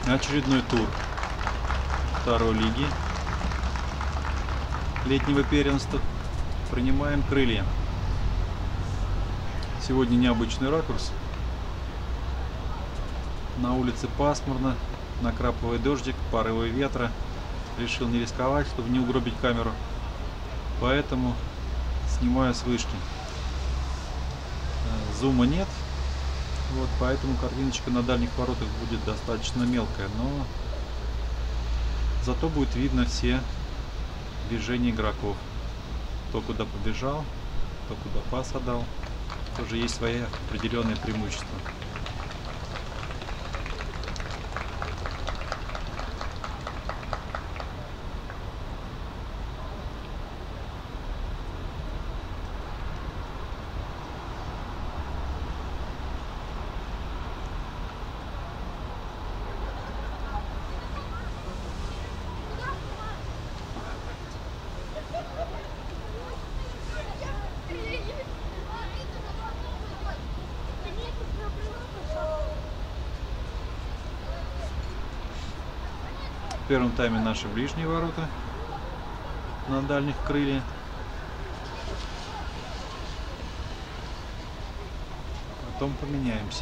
Очередной тур второй лиги летнего первенства. Принимаем крылья. Сегодня необычный ракурс. На улице пасмурно, накрапывает дождик, порывы ветра. Решил не рисковать, чтобы не угробить камеру. Поэтому снимаю с вышки. Зума нет. Вот, поэтому картиночка на дальних воротах будет достаточно мелкая, но зато будет видно все движения игроков. Кто куда побежал, кто куда пас отдал. Тоже есть свои определенные преимущества. В первом тайме наши ближние ворота на дальних крыльях. Потом поменяемся.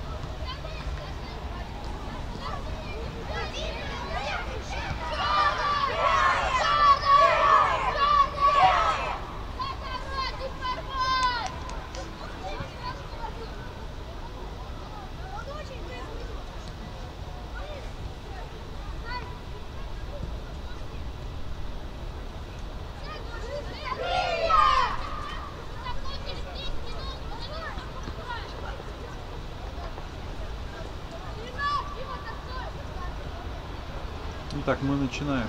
Итак, мы начинаем.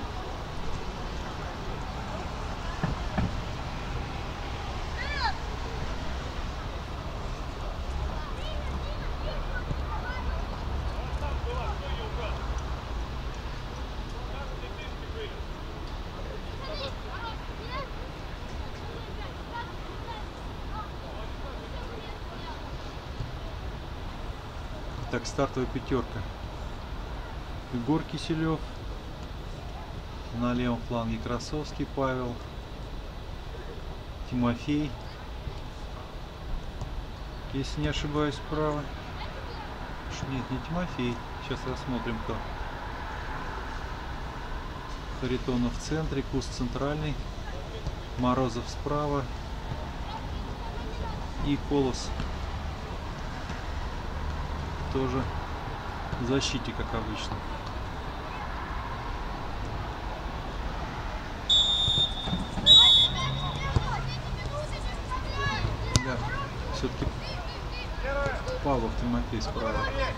Так, стартовая пятерка. Егор Киселев. На левом фланге Красовский Павел, Тимофей, если не ошибаюсь, справа. Нет, не Тимофей. Сейчас рассмотрим, кто. Харитонов в центре, Кус центральный, Морозов справа и Колос тоже в защите, как обычно. Все-таки Павлов Тимофей справа.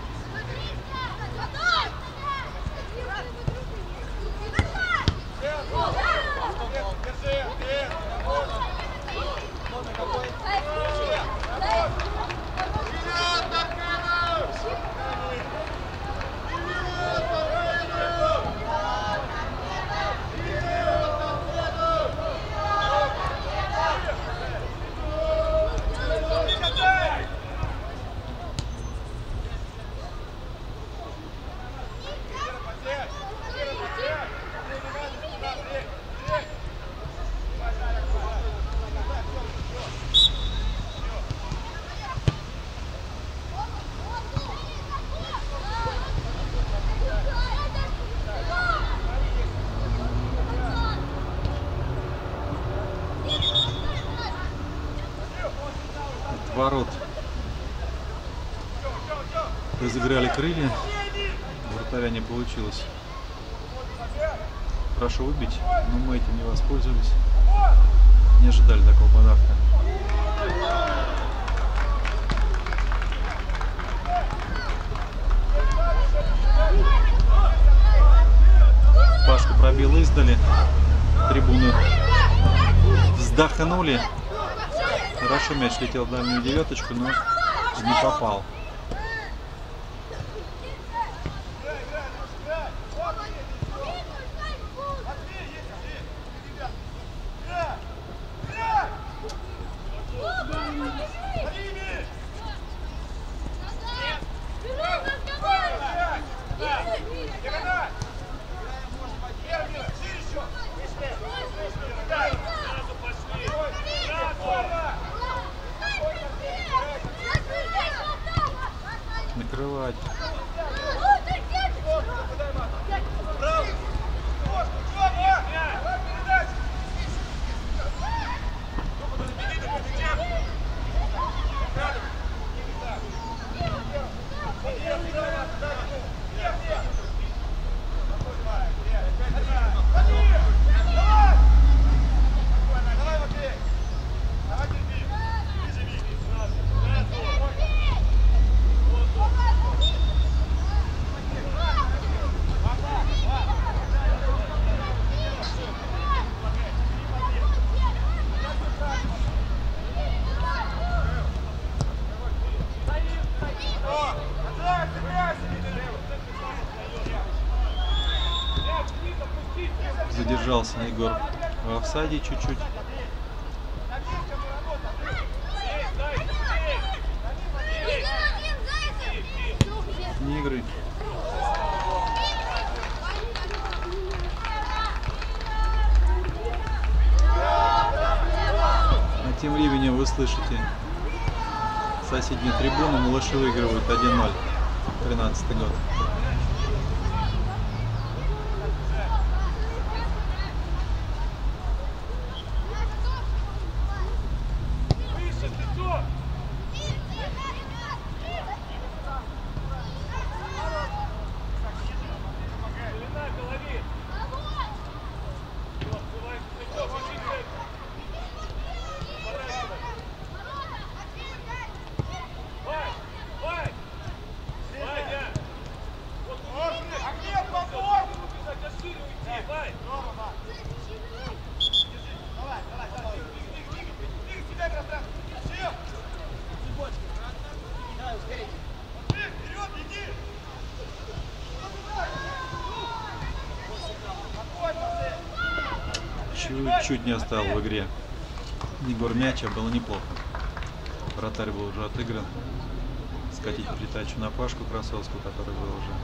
Ворот разыграли крылья, вратаря не получилось. Прошу выбить, но мы этим не воспользовались. Не ожидали такого подарка. Пашку пробил издали. Трибуны вздохнули. Хорошо мяч летел в дальнюю девяточку, но не попал. закрывать. Задержался Егор в офсайде чуть-чуть. Не игры. А тем временем вы слышите соседнюю трибуну. Малыши выигрывают 1-0. 13-й год. Чуть не оставил в игре Егор мяча, было неплохо. Вратарь был уже отыгран. Скатить передачу на Пашку Красовскую, который был уже.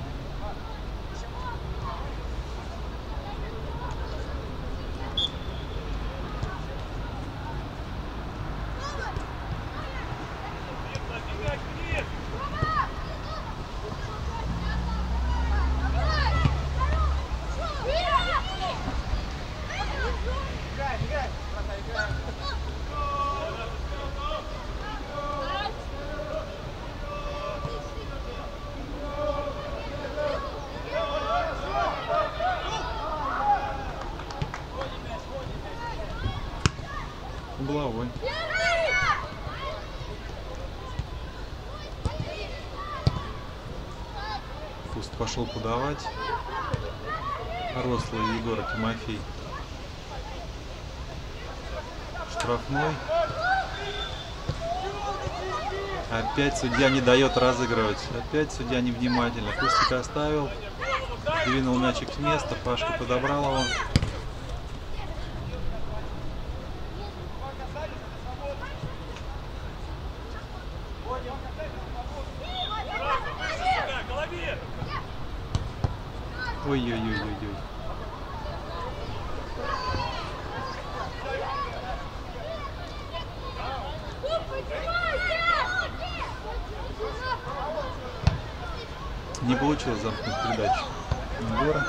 Угловой. Пусть пошел подавать. Рослый Егор Тимофей. Штрафной. Опять судья не дает разыгрывать. Опять судья невнимательно. Кустик оставил. Двинул мячик с места. Пашка подобрал его. Ой-ой-ой-ой-ой. Не получилось замкнуть передачу Егора.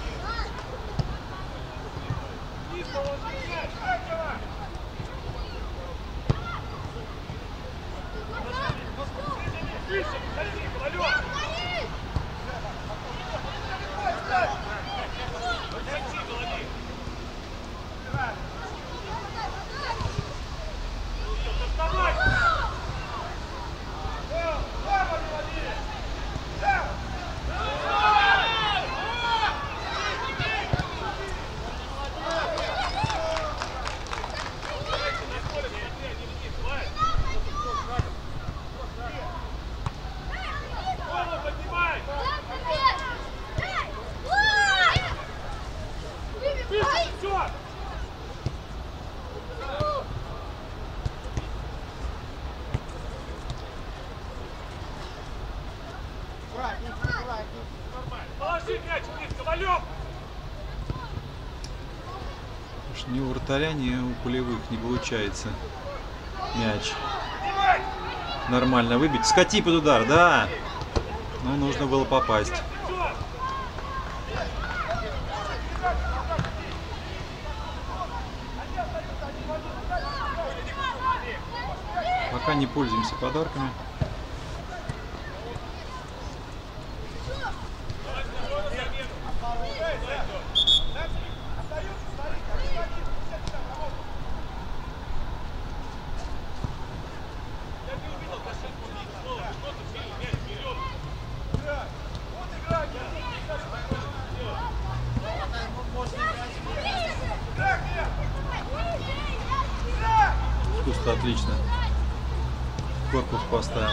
Ни у вратаря, ни у полевых не получается мяч нормально выбить. Скати под удар, да. Ну, нужно было попасть. Пока не пользуемся подарками. Вкус-то отлично. Корпус поставил.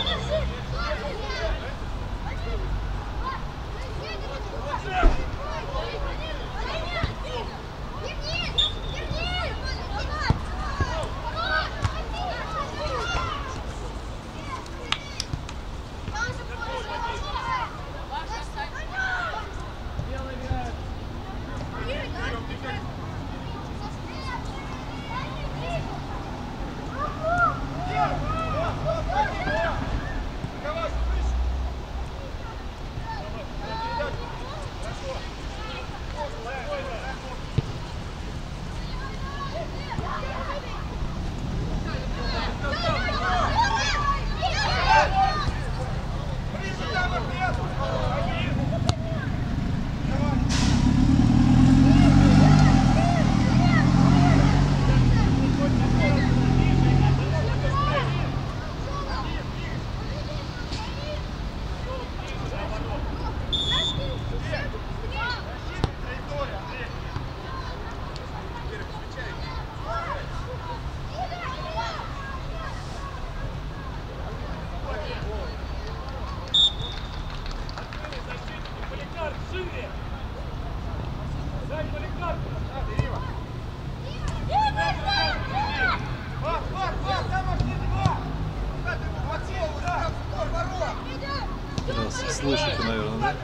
Слышите, наверное, да?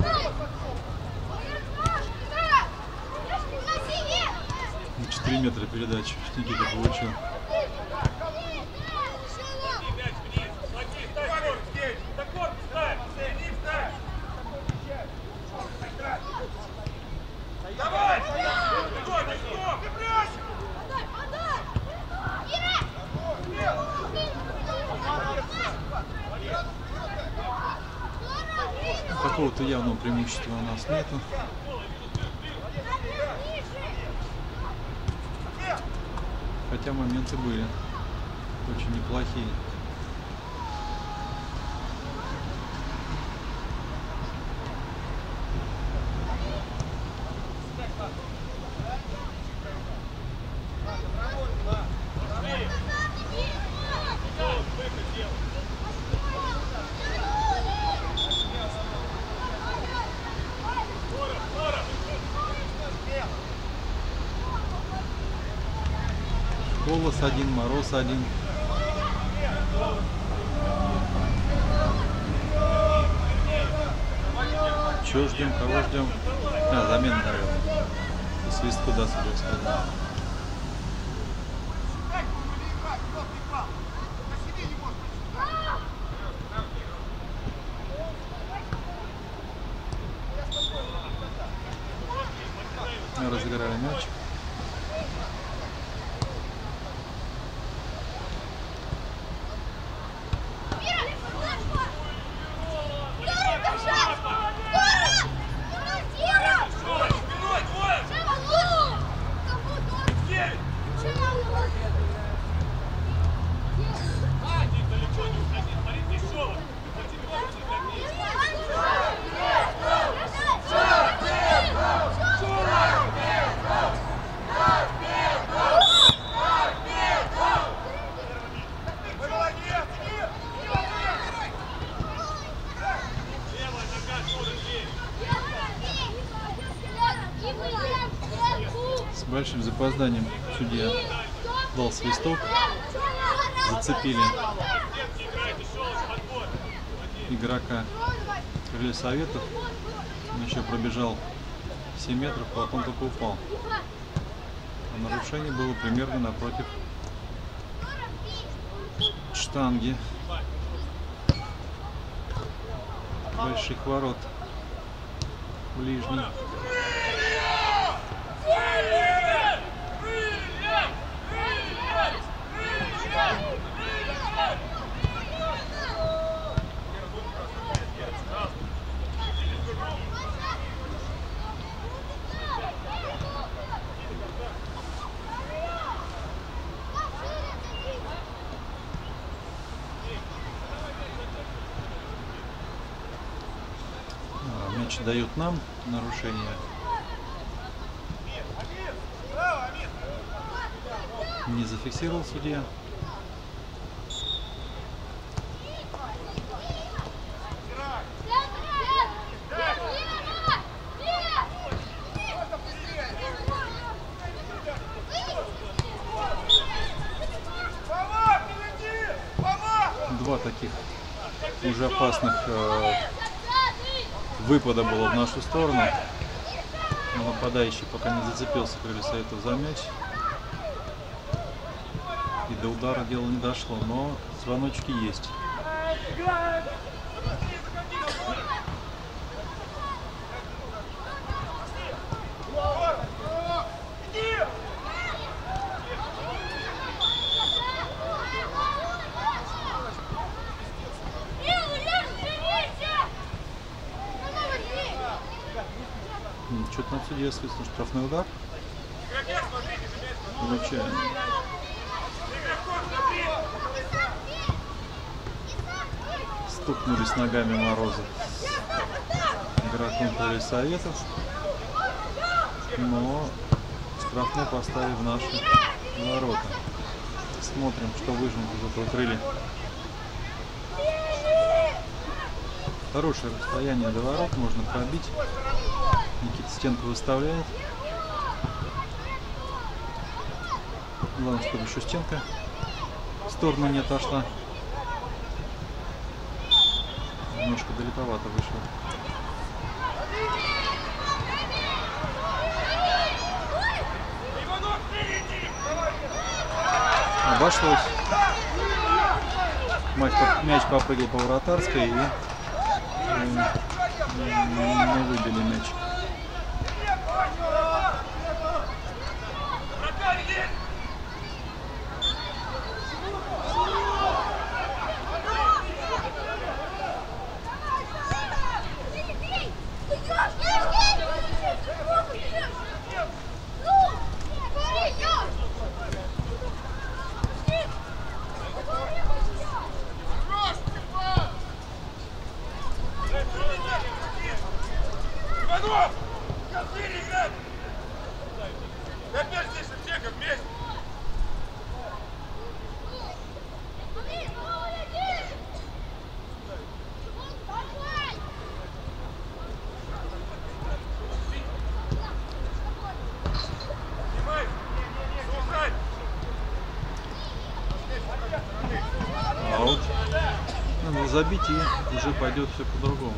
На 4 метра передачи Никита получил. Какого-то явного преимущества у нас нету. Хотя моменты были очень неплохие. Голос один, мороз один. Чего ждем, кого ждем? А, замена, наверное. И свист куда себе сказал. Разыграли мяч. С большим запозданием судья дал свисток, зацепили игрока Крылья Советов, он еще пробежал 7 метров, потом только упал. А нарушение было примерно напротив штанги. больших ворот. Ближний. Мяч дают нам, нарушение. Не зафиксировал судья. Два таких уже опасных выпада было в нашу сторону. Но нападающий пока не зацепился Прилисаитов за мяч. И до удара дело не дошло, но звоночки есть. Что-то на судья свистнул штрафной удар. Получаем. Стукнулись ногами Морозов игроком Прилисаветов, но штрафной поставили в наши ворота. Смотрим, что выжмут из этого крылья. Хорошее расстояние до ворот, можно пробить. Никита стенку выставляет. Главное, чтобы еще стенка в сторону не отошла. Немножко далековато вышло. Обошлось. Мяч попрыгал по вратарской и не выбили мяч. Аут. Надо забить, и уже пойдет все по-другому.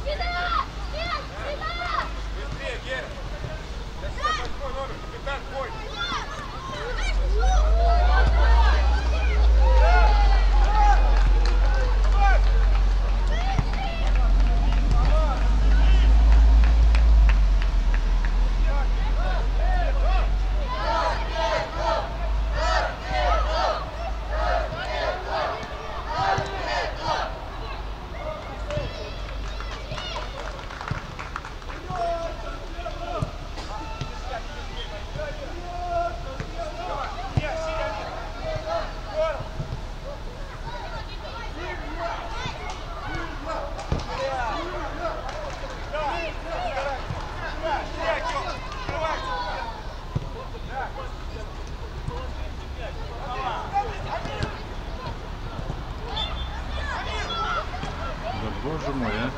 Боже мой, а.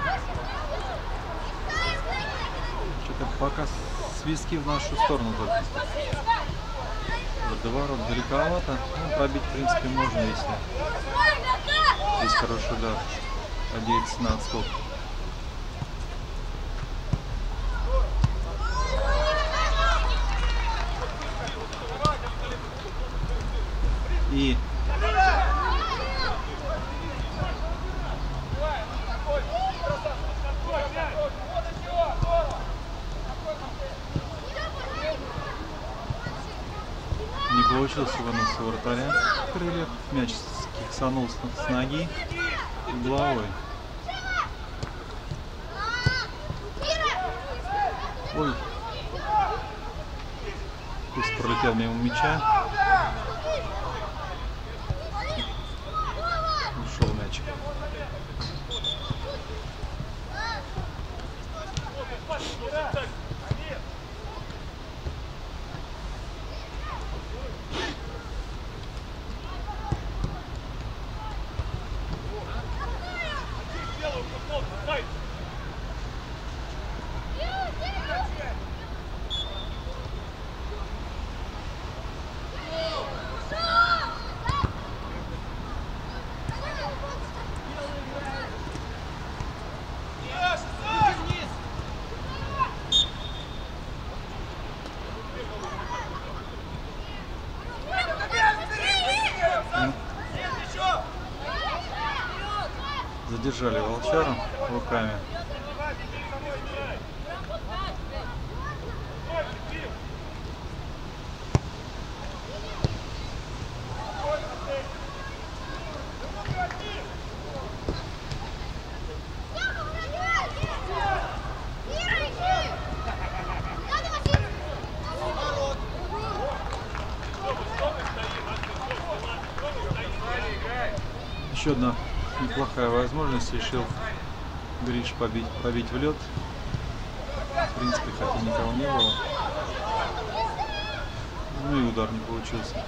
Что-то пока свистки в нашу сторону только. До ворот далековато. Ну, пробить, в принципе, можно, если здесь хороший удар. Надеяться на отскок. И получилось вернуться вратаря крыльев. Мяч киксанул с ноги и головой. Ой. Пусть пролетел мимо мяча. Ушел мяч. Задержали Волчара руками. Еще одна неплохая возможность, решил Гриш побить в лед. В принципе, хотя никого не было. Ну и удар не получился.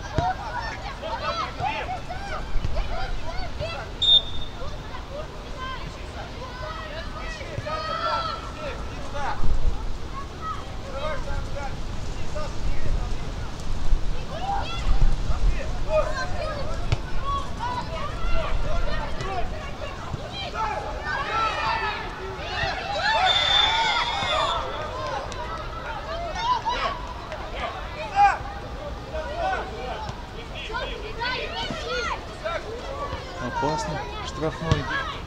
Опасно. Штрафной.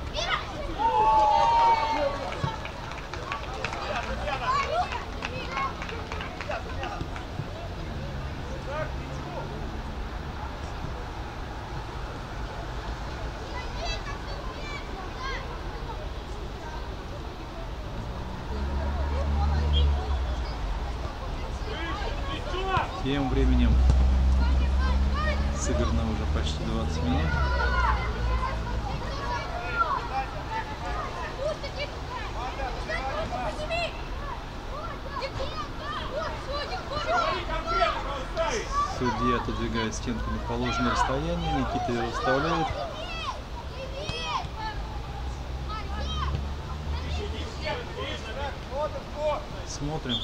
Тем временем сыграно уже почти 20 минут. Судья отодвигает стенку на положенное расстояние, Никита его выставляет. Смотрим.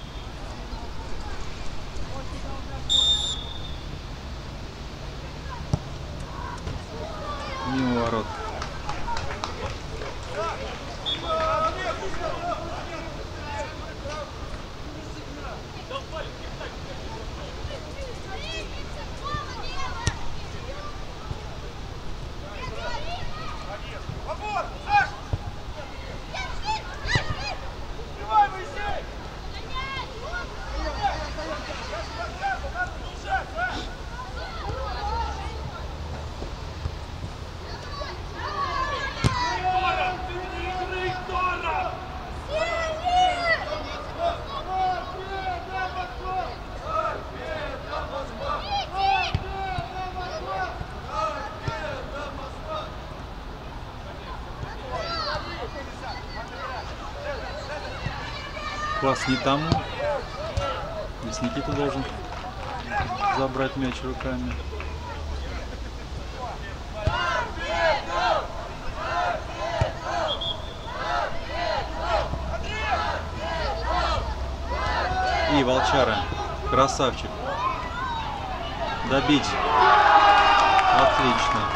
Мимо ворот. Пас не тому. Здесь Никита должен забрать мяч руками. И Волчара. Красавчик. Добить. Отлично.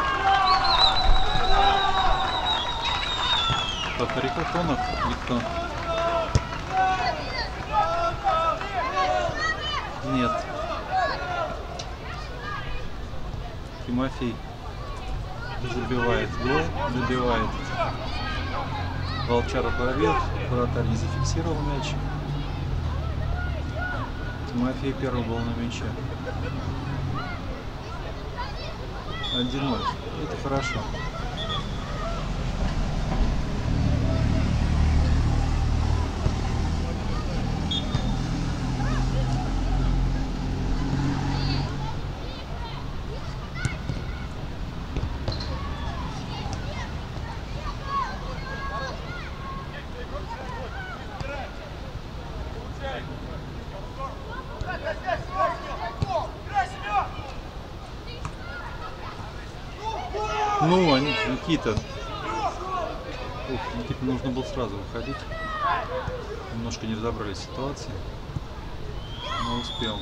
Харикатонов никто. Нет. Тимофей забивает гол, забивает. Волчара пробил, вратарь не зафиксировал мяч. Тимофей первый был на мяче. 1-0. Это хорошо. Ну, они, Никита. Ух, Никита нужно было сразу выходить. Немножко не разобрались в ситуации. Но успел.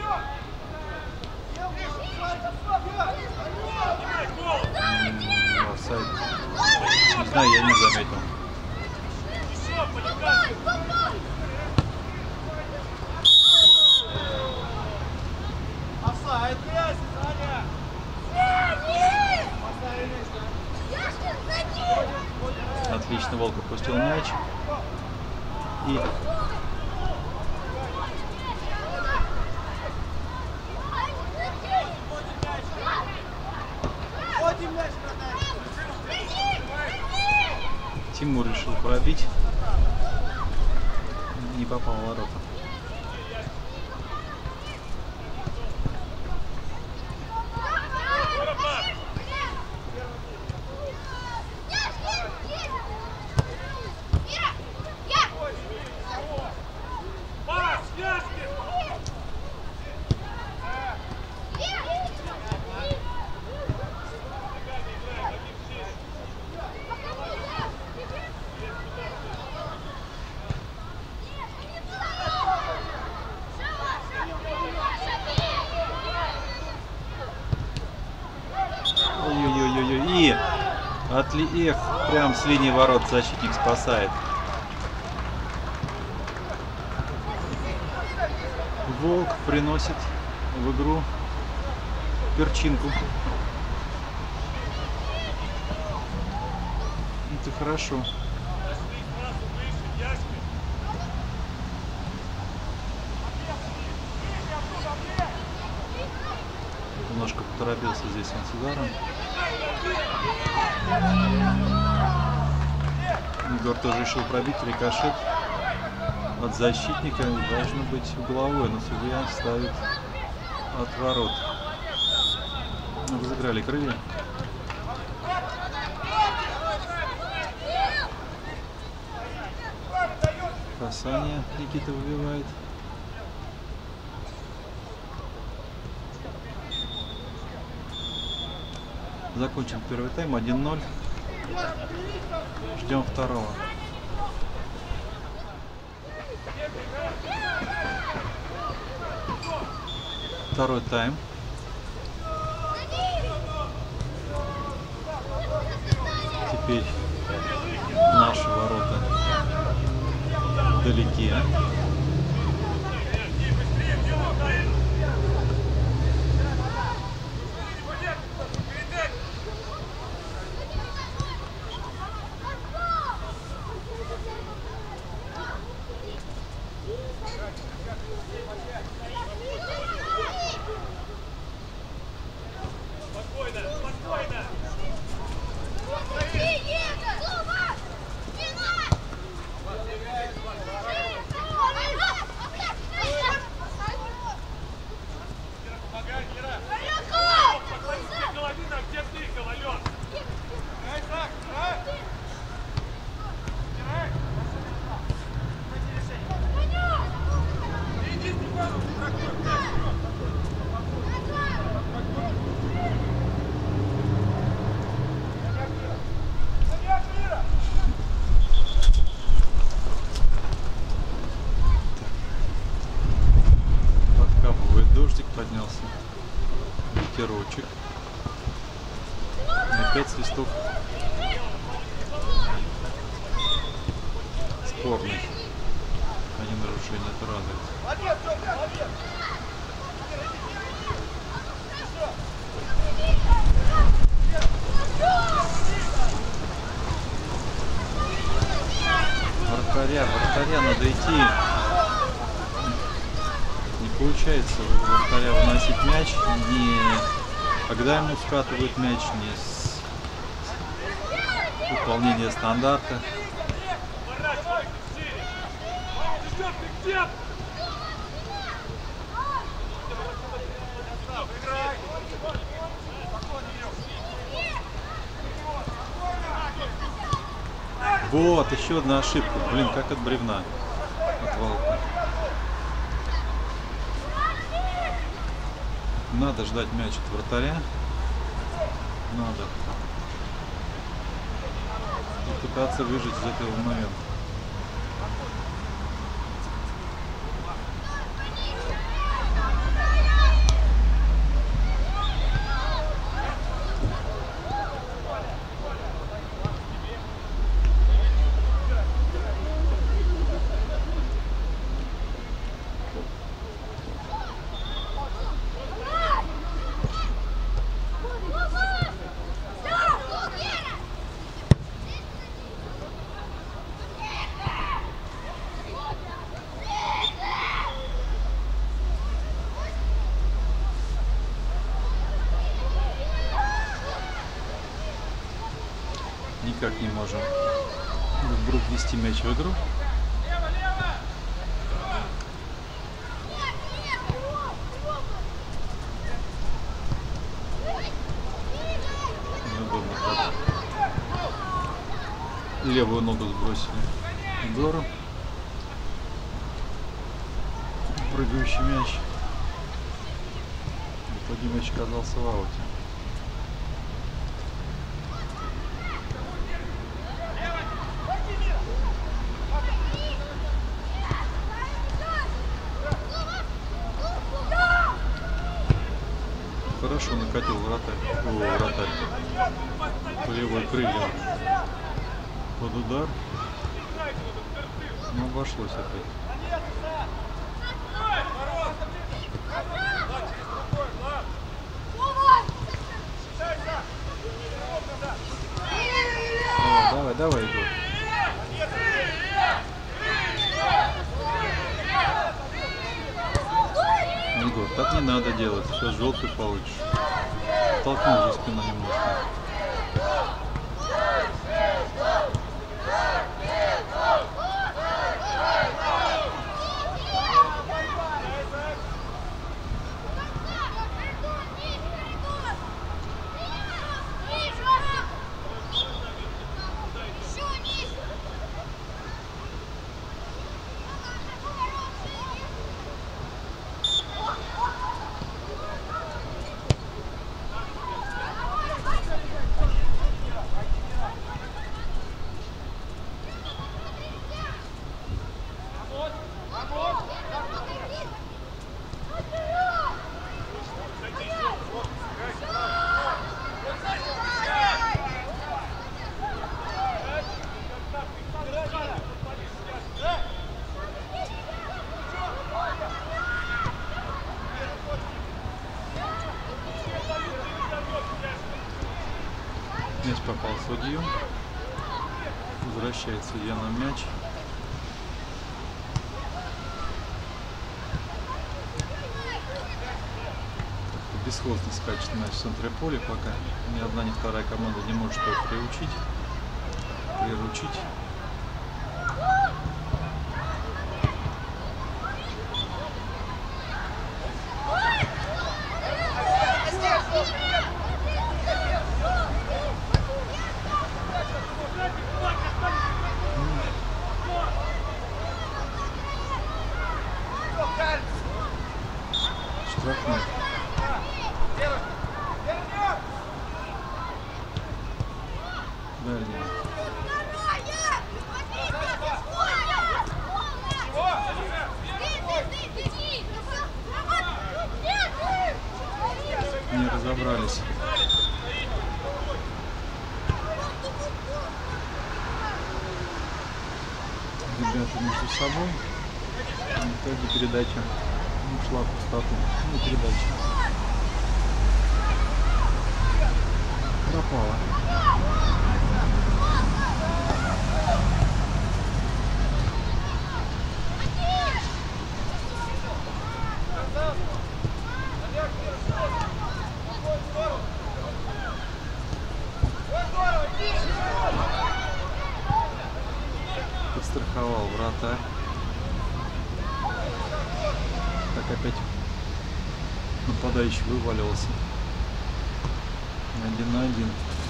Офсайд. Не знаю, я не заметил. Отлично, Волк упустил мяч. И Тимур решил пробить. Не попал в ворота. Эх, прям с линии ворот защитник спасает. Волк приносит в игру перчинку. Это хорошо. Немножко поторопился здесь он с ударом. Егор тоже решил пробить, рикошет от защитника, должно быть угловой, но судья ставит от ворот. Разыграли крылья. Касание Никита выбивает. Закончен первый тайм, 1-0. Ждем второго. Второй тайм. Теперь наши ворота вдалеке. Поднялся ветерочек. И опять свисток. Спорный. Один нарушение, это радует. Вратаря надо идти. Не получается у вратаря выносить мяч, не Когда ему скатывают мяч не с выполнения стандарта. Вот, еще одна ошибка. Блин, как от бревна. От волка. Надо ждать мяч от вратаря. Надо. И пытаться выжить из этого момента. Никак не можем вдруг ввести мяч в игру. Неудобно так. Левую ногу сбросили Егору. Прыгающий мяч. В итоге мяч оказался в ауте. Хорошо накатил вратарь левой крылья под удар, но обошлось опять. Давай, Егор. Егор, так не надо делать, сейчас желтый получишь. Толкнул за спину немножко. Мяч попал в судью. Возвращает судья на мяч. Бесхозно скачет мяч в центре поля, пока ни одна, ни вторая команда не может его приручить. Штрафной. Дальний. Не разобрались. Ребята между собой. В итоге передача ушла в пустоту. Ну, передача пропала. застраховал вратарь. Так опять нападающий вывалился. 1-1.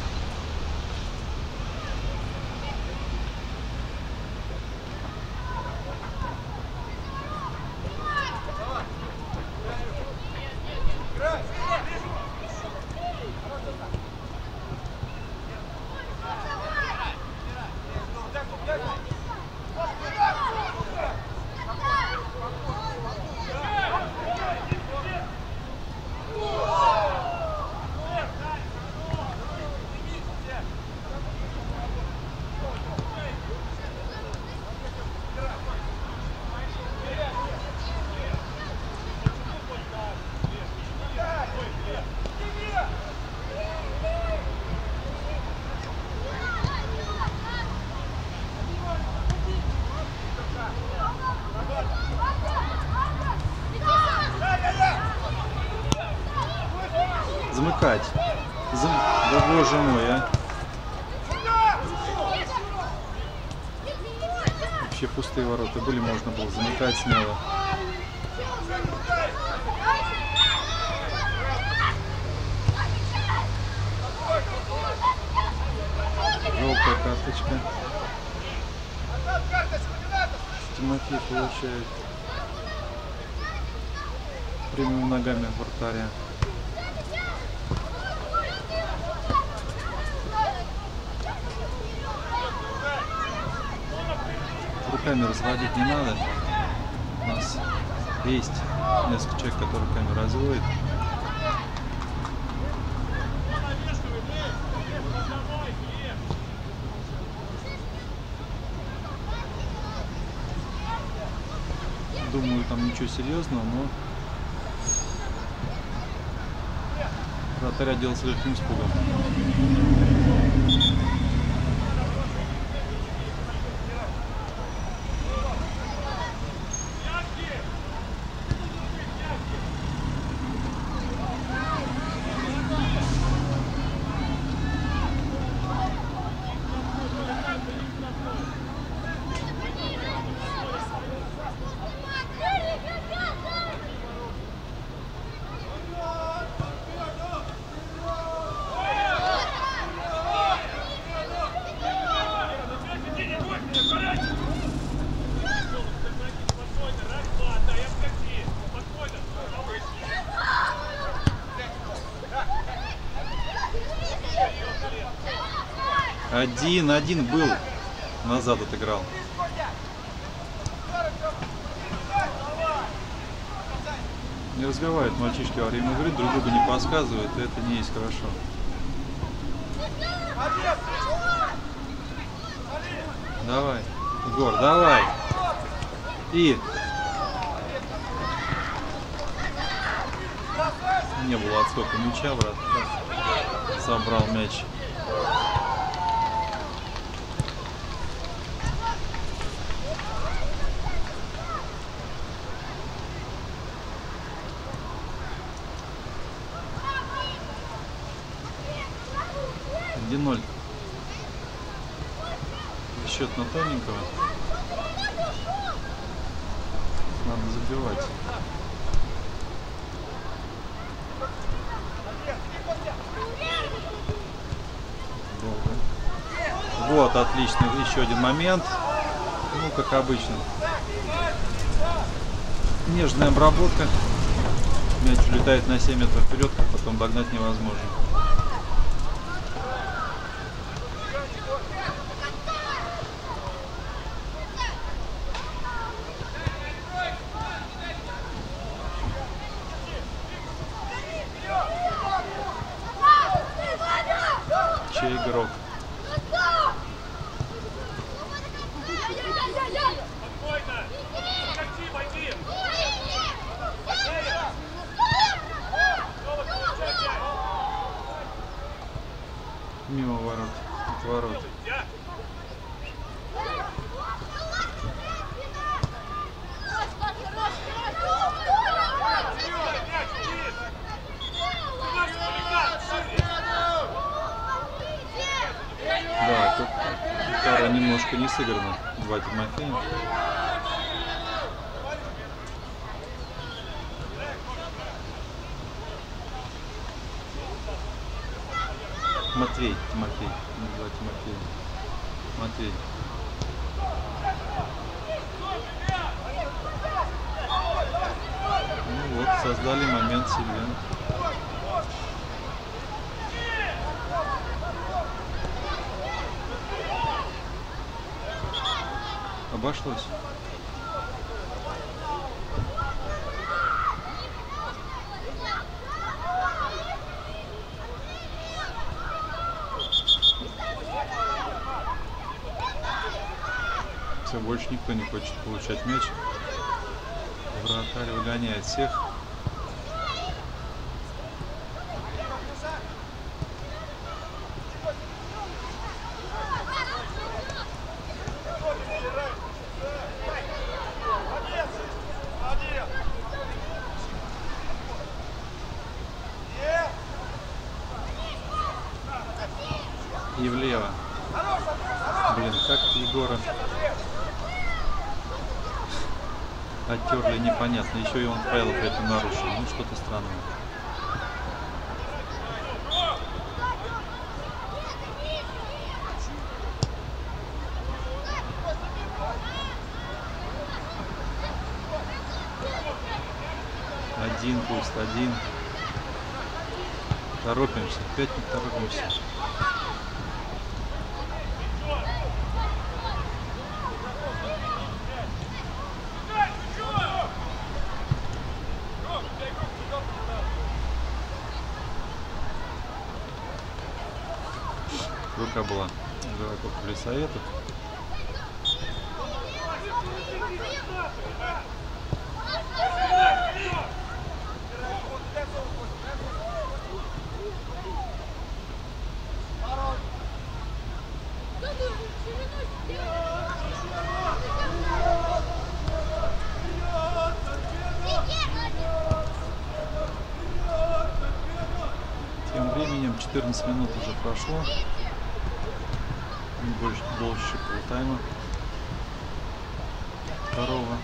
Замыкать. Да боже мой, а. Вообще пустые ворота были, можно было замыкать смело. Желтая карточка. Тимофей получает прямыми ногами вратаря. Руками разводить не надо. У нас есть несколько человек, которые руками разводят. Думаю, там ничего серьезного, но вратарь отделался легким испугом. Один был, назад отыграл. Не разговаривают мальчишки во время игры, друг друга не подсказывают, и это не есть хорошо. Давай, Егор, давай. И не было отскока мяча, брат. Собрал мяч. Счет на тоненького. Надо забивать. Долго. Вот, отлично. Еще один момент. Ну, как обычно. Нежная обработка. Мяч улетает на 7 метров вперед, потом догнать невозможно. Игрок. Мимо ворот, от ворот. Да, тут Пара немножко не сыграна. Два Тимофея. Матвей, Тимофей. Два Тимофея. Матвей. Ну вот, создали момент себе. Обошлось. Все, больше никто не хочет получать мяч. Вратарь выгоняет всех. И влево. Блин, как Егора оттерли, непонятно. Еще и он правила при этом нарушил. Ну, что-то странное. Один, пусть один. Торопимся, опять не торопимся. Рука была игроков Плесоветов. Тем временем 14 минут уже прошло. Больше полтайма. Второго.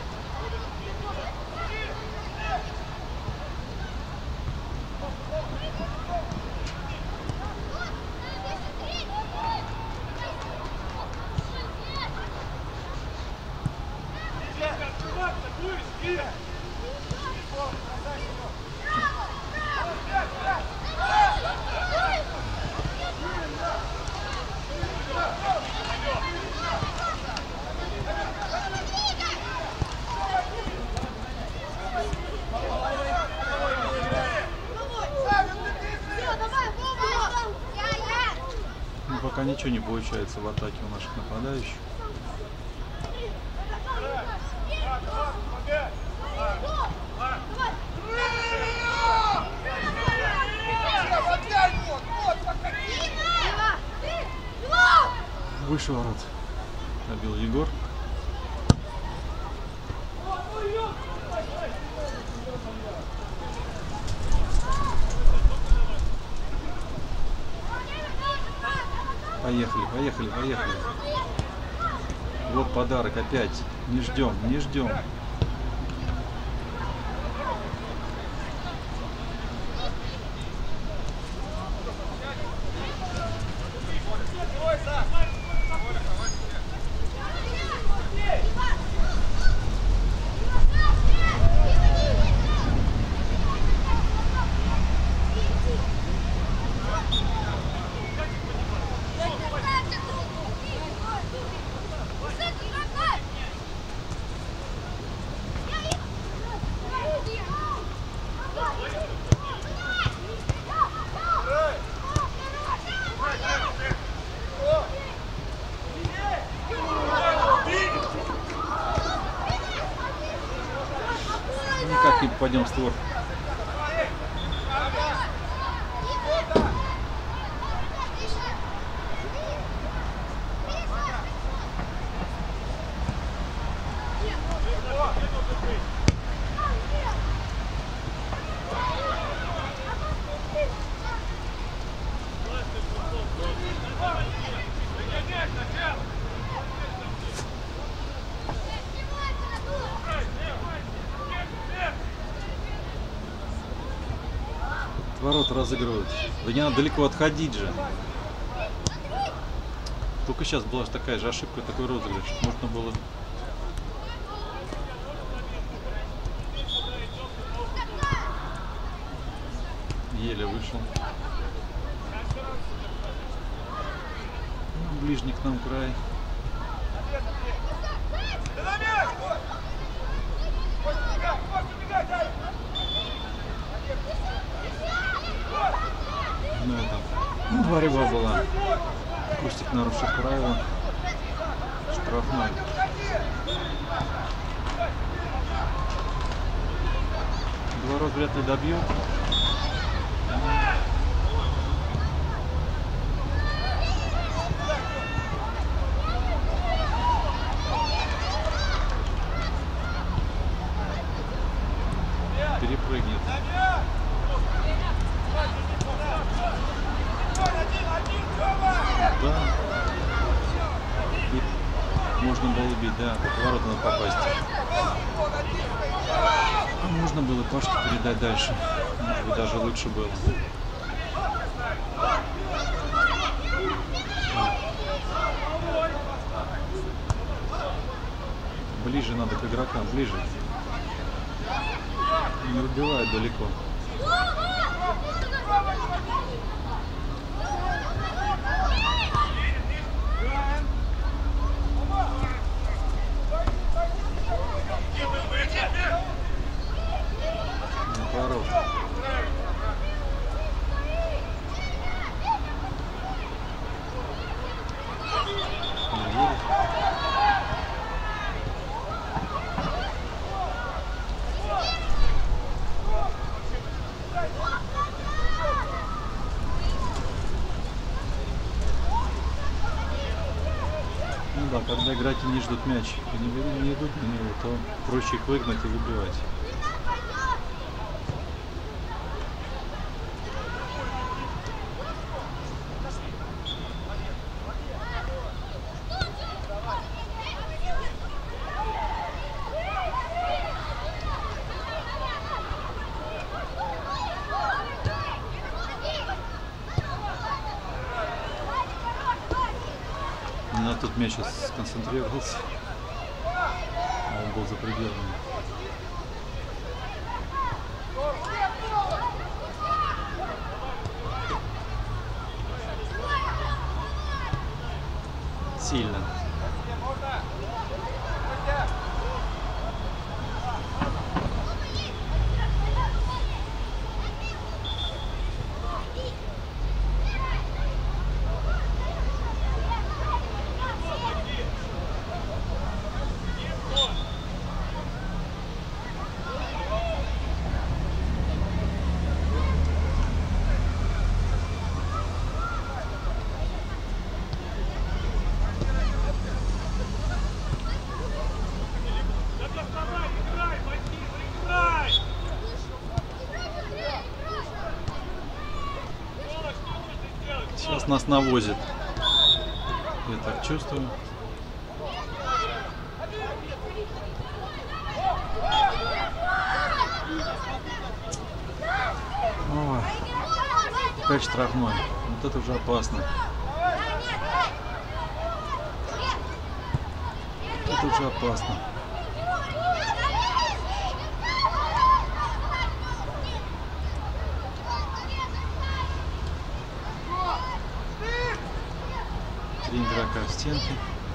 Пока ничего не получается в атаке у наших нападающих. Выше ворот набил Егор. Поехали, поехали, поехали. Вот подарок опять. Не ждем, не ждем. Никак не попадем в створ. ворот разыгрывают. Да не надо далеко отходить же. Только сейчас была же такая же ошибка, такой розыгрыш. Можно было... Еле вышел. Ну, ближний к нам край. Ну это, борьба была. Кустик нарушил правила. Штрафной. Ворот вряд ли добьет. Перепрыгнет. Да. И можно было бить, да, по повороту надо попасть. А можно было Пашке передать дальше. Может быть, даже лучше было. Ближе надо к игрокам, ближе. Не убивает далеко. Наоборот. Ну да, когда игроки не ждут мяч и не идут на него, то проще их выгнать и выбивать. На тот мяч сейчас сконцентрировался, а он был за пределами. Сильно. Сейчас нас навозит. Я так чувствую. Ой, опять штрафной. Вот это уже опасно. Это уже опасно. Три игрока в стенке.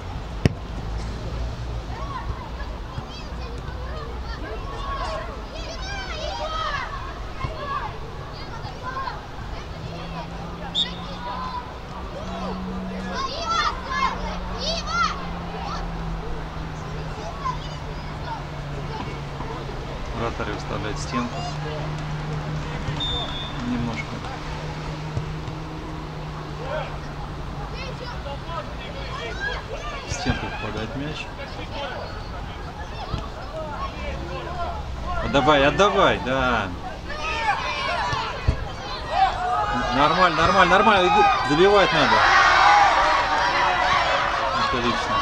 Вратарь выставляет стенку. Немножко. В стенку попадает мяч. Отдавай, отдавай, да. Нормально, нормально, нормально. Забивать надо. Отлично.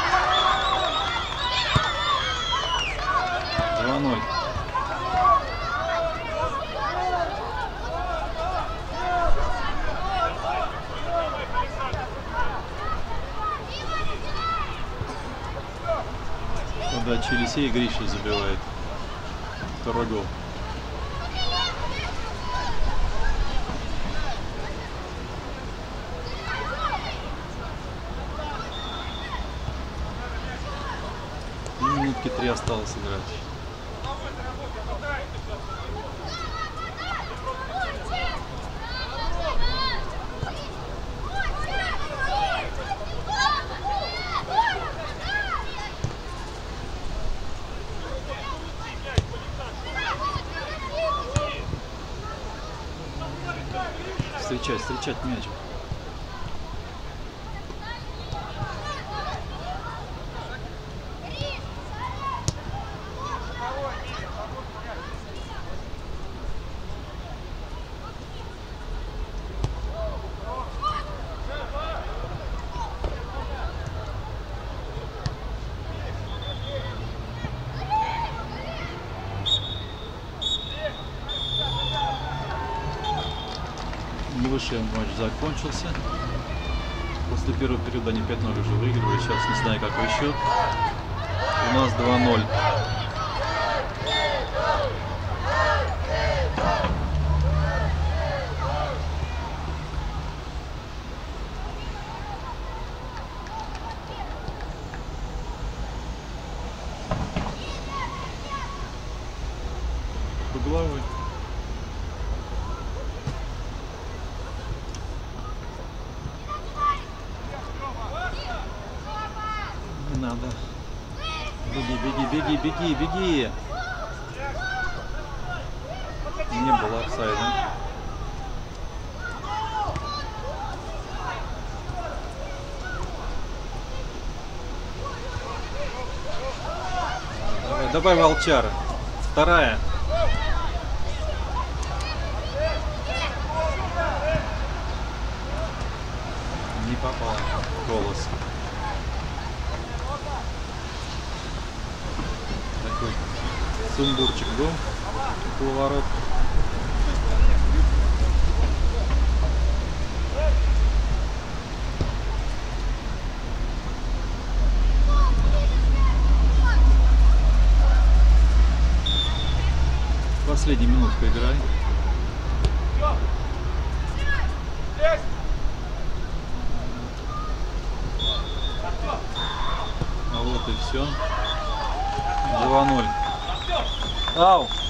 2-0. Подача Елисей, Гриша забивает. Второй гол. Минутки 3 осталось играть. Встречать мяч. Высший матч закончился. После первого периода они 5-0 уже выигрывали. Сейчас не знаю какой счет. У нас 2-0. По головой. Надо. Беги. Не было офсайда. Давай, волчара. Вторая. Не попал. Голос. Такой сумбурчик был около ворот. Последняя минутка игры. А вот и все. 2-0. Ау!